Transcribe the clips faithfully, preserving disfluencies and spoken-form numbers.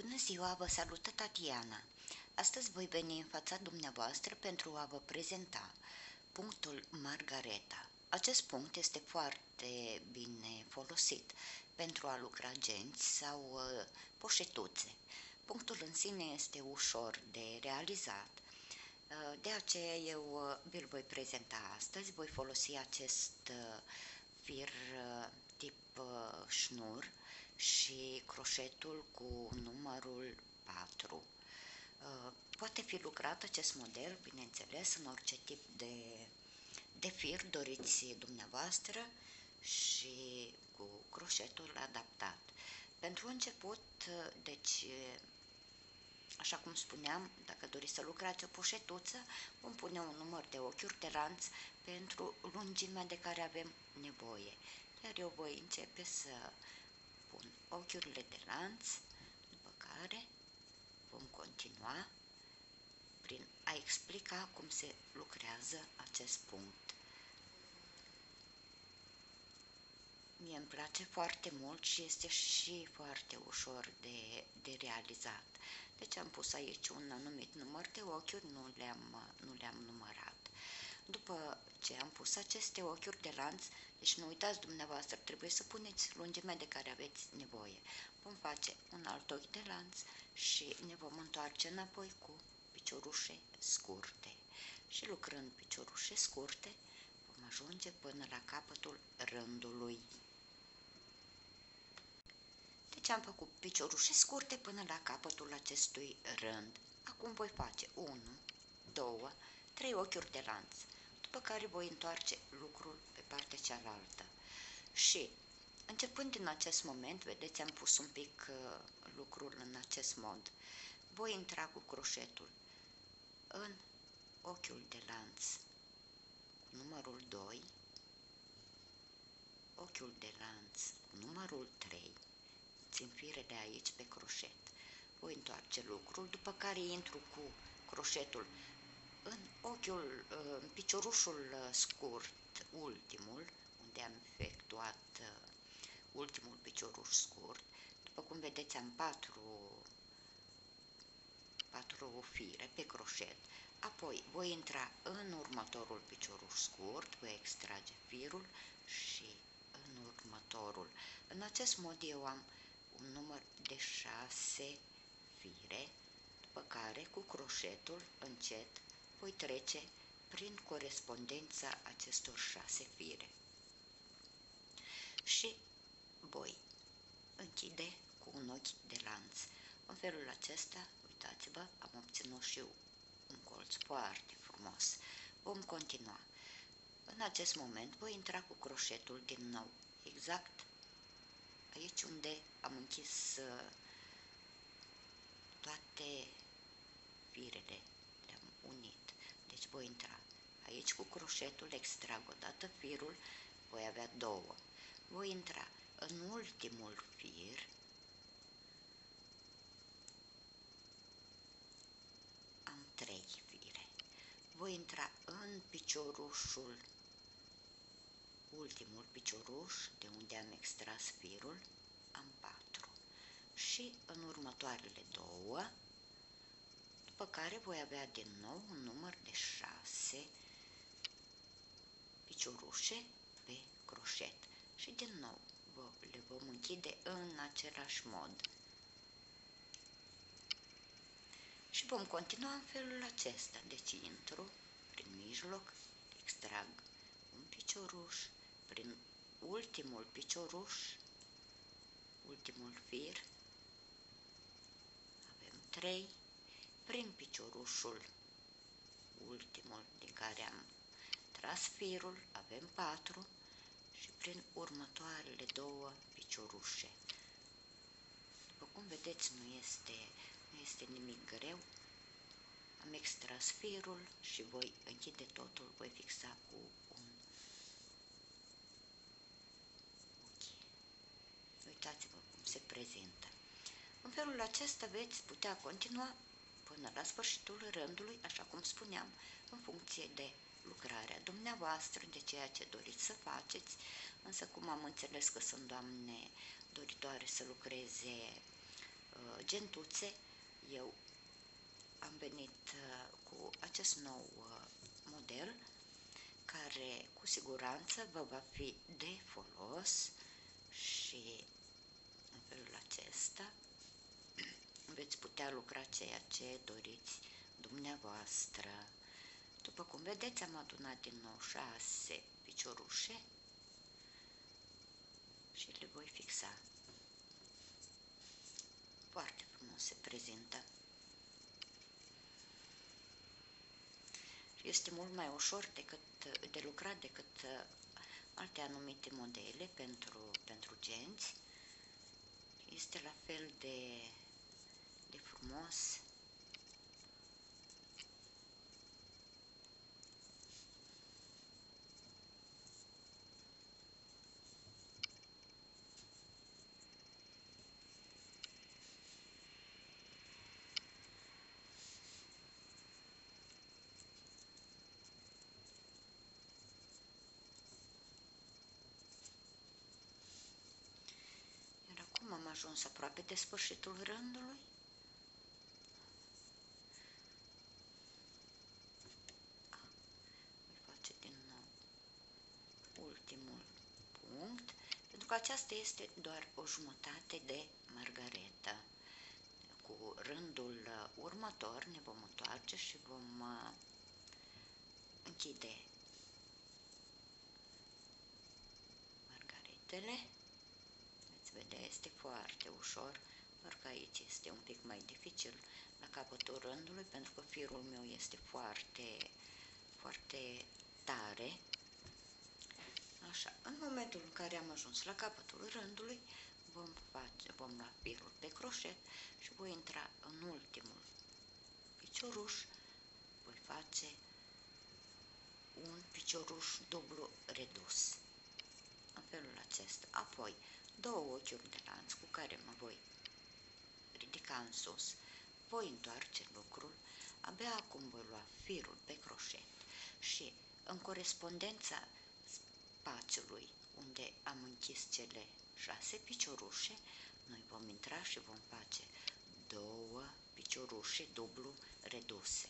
Bună ziua, vă salută Tatiana. Astăzi voi veni în fața dumneavoastră pentru a vă prezenta punctul Margareta. Acest punct este foarte bine folosit pentru a lucra genți sau uh, poșetuțe. Punctul în sine este ușor de realizat, uh, de aceea eu uh, vi-l voi prezenta astăzi. Voi folosi acest uh, fir uh, tip uh, șnur și croșetul cu numărul patru. Uh, poate fi lucrat acest model, bineînțeles, în orice tip de, de fir doriți dumneavoastră și cu croșetul adaptat. Pentru început, uh, deci, așa cum spuneam, dacă doriți să lucrați o poșetuță, vom pune un număr de ochiuri de lanț pentru lungimea de care avem nevoie. Iar eu voi începe să pun ochiurile de lanț, după care vom continua prin a explica cum se lucrează acest punct. Mie îmi place foarte mult și este și foarte ușor de, de realizat. Deci am pus aici un anumit număr de ochiuri, nu le-am, nu le-am numărat. După ce am pus aceste ochiuri de lanț, deci nu uitați dumneavoastră, trebuie să puneți lungimea de care aveți nevoie. Vom face un alt ochi de lanț și ne vom întoarce înapoi cu piciorușe scurte. Și lucrând piciorușe scurte, vom ajunge până la capătul rândului. Deci am făcut piciorușe scurte până la capătul acestui rând. Acum voi face unu, doi, trei ochiuri de lanț, după care voi întoarce lucrul pe partea cealaltă. Și începând din acest moment, vedeți, am pus un pic uh, lucrul în acest mod. Voi intra cu croșetul în ochiul de lanț cu numărul doi, ochiul de lanț cu numărul trei, țin firele aici pe croșet. Voi întoarce lucrul, după care intru cu croșetul în ochiul, în piciorușul scurt, ultimul, unde am efectuat ultimul picioruș scurt. După cum vedeți, am patru, patru fire pe croșet. Apoi voi intra în următorul picioruș scurt, voi extrage firul și în următorul. În acest mod eu am un număr de șase fire, după care cu croșetul încet voi trece prin corespondența acestor șase fire și voi închide cu un ochi de lanț. În felul acesta, uitați-vă, am obținut și un colț foarte frumos. Vom continua. În acest moment voi intra cu croșetul din nou, exact aici unde am închis toate firele, le-am unit. Deci voi intra aici cu croșetul, extrag odată firul, voi avea două. Voi intra în ultimul fir, am trei fire. Voi intra în piciorușul, ultimul picioruș, de unde am extras firul, am patru. Și în următoarele două, după care voi avea din nou un număr de șase piciorușe pe croșet și din nou le vom închide în același mod. Și vom continua în felul acesta. Deci intru prin mijloc, extrag un picioruș, prin ultimul picioruș, ultimul fir, avem trei, prin piciorușul ultimul din care am tras firul, avem patru și prin următoarele două piciorușe. După cum vedeți, nu este, nu este nimic greu. Am extras firul și voi închide totul, voi fixa cu un ochi. Uitați-vă cum se prezintă. În felul acesta veți putea continua până la sfârșitul rândului, așa cum spuneam, în funcție de lucrarea dumneavoastră, de ceea ce doriți să faceți, însă cum am înțeles că sunt doamne doritoare să lucreze uh, gentuțe, eu am venit cu acest nou model care cu siguranță vă va fi de folos și în felul acesta veți putea lucra ceea ce doriți dumneavoastră. După cum vedeți, am adunat din nou șase piciorușe și le voi fixa. Foarte frumos se prezintă. Este mult mai ușor decât, de lucrat decât alte anumite modele pentru, pentru genți. Este la fel de, de frumos. Iar acum am ajuns aproape de sfârșitul rândului. Ultimul punct, pentru că aceasta este doar o jumătate de margaretă. Cu rândul următor ne vom întoarce și vom închide margaretele. Veți vedea, este foarte ușor, doar că aici este un pic mai dificil la capătul rândului, pentru că firul meu este foarte, foarte tare. Așa, în momentul în care am ajuns la capătul rândului, vom, face, vom lua firul pe croșet și voi intra în ultimul picioruș, voi face un picioruș dublu redus, în felul acesta. Apoi, două ochiuri de lanț cu care mă voi ridica în sus, voi întoarce lucrul, abia acum voi lua firul pe croșet și în corespondența spațiului unde am închis cele șase piciorușe, noi vom intra și vom face două piciorușe dublu reduse.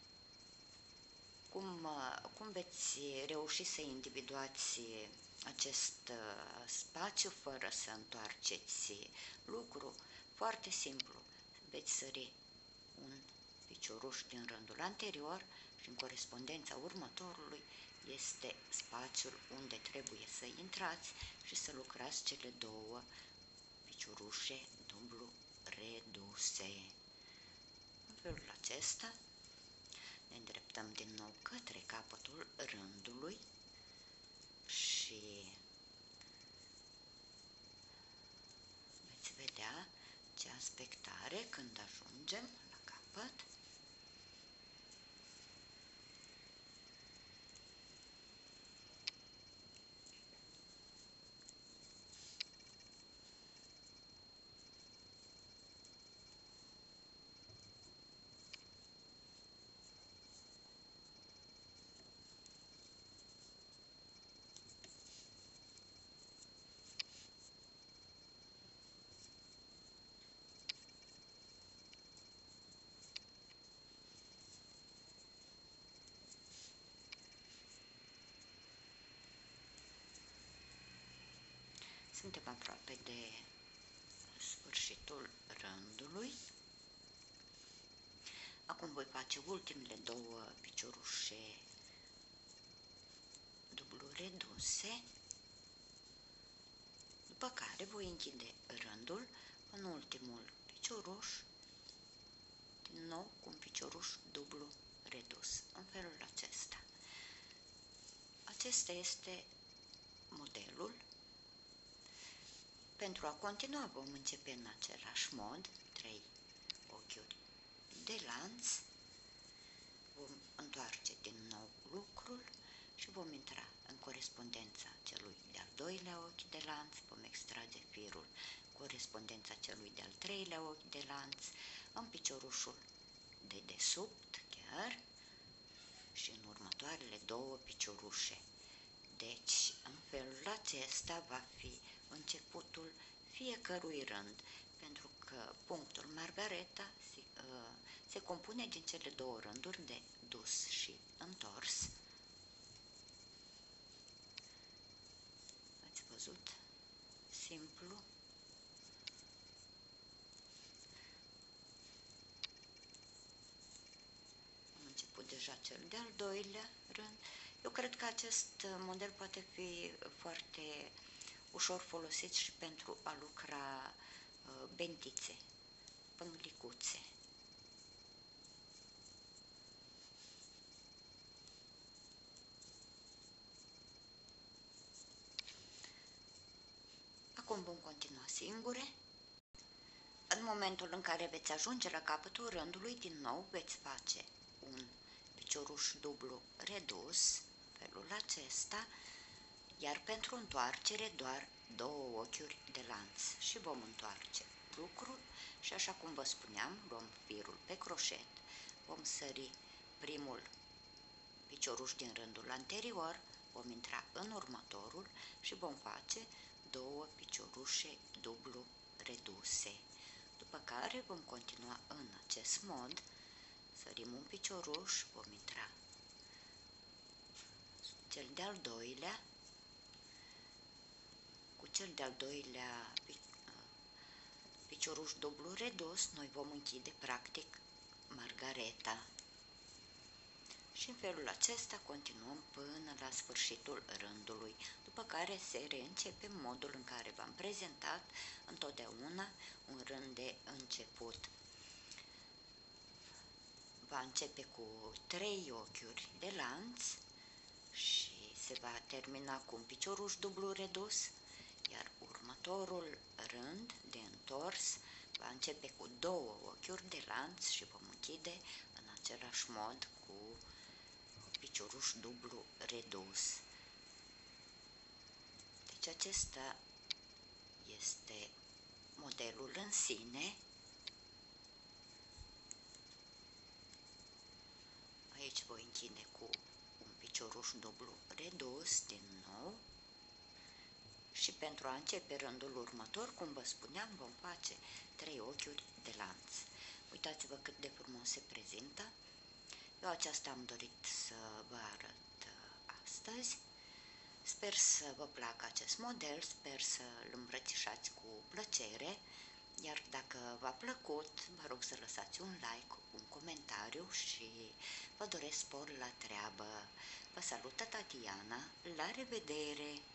Cum, cum veți reuși să individuați acest spațiu fără să întoarceți lucru? Foarte simplu. Veți sări un picioruș din rândul anterior și în corespondența următorului este spațiul unde trebuie să intrați și să lucrați cele două piciorușe dublu reduse. În felul acesta ne îndreptăm din nou către capătul rândului și veți vedea ce aspect are când ajungem la capăt. Suntem aproape de sfârșitul rândului. Acum voi face ultimele două piciorușe dublu reduse, după care voi închide rândul în ultimul picioruș, din nou cu un picioruș dublu redus, în felul acesta. Acesta este modelul. Pentru a continua vom începe în același mod, trei ochiuri de lanț, vom întoarce din nou lucrul și vom intra în corespondența celui de-al doilea ochi de lanț, vom extrage firul corespondența celui de-al treilea ochi de lanț, în piciorușul de desubt chiar și în următoarele două piciorușe. Deci, în felul acesta va fi începutul fiecărui rând, pentru că că punctul Margareta se, uh, se compune din cele două rânduri de dus și întors. Ați văzut? Simplu. Am început deja cel de-al doilea rând. Eu cred că acest model poate fi foarte ușor folosit și pentru a lucra uh, bentițe, pânglicuțe. Acum vom continua singure. În momentul în care veți ajunge la capătul rândului, din nou veți face un picioruș dublu redus, felul acesta, iar pentru întoarcere doar două ochiuri de lanț și vom întoarce lucrul și așa cum vă spuneam, luăm firul pe croșet, vom sări primul picioruș din rândul anterior, vom intra în următorul și vom face două piciorușe dublu reduse. După care vom continua în acest mod, sărim un picioruș, vom intra cel de-al doilea, cu cel de-al doilea picioruș dublu redus, noi vom închide practic Margareta. Și în felul acesta continuăm până la sfârșitul rândului, după care se reîncepe modul în care v-am prezentat întotdeauna un rând de început. Va începe cu trei ochiuri de lanț și se va termina cu un picioruș dublu redus, iar următorul rând de întors va începe cu două ochiuri de lanț și vom închide în același mod cu picioruș dublu redus. Deci acesta este modelul în sine. Aici voi închide cu un picioruș dublu redus din nou și pentru a începe rândul următor, cum vă spuneam, vom face trei ochiuri de lanț. Uitați-vă cât de frumos se prezintă. Eu aceasta am dorit să vă arăt astăzi. Sper să vă placă acest model, sper să-l îmbrățișați cu plăcere, iar dacă v-a plăcut, vă rog să lăsați un like, un comentariu și vă doresc spor la treabă. Vă salută Tatiana, la revedere!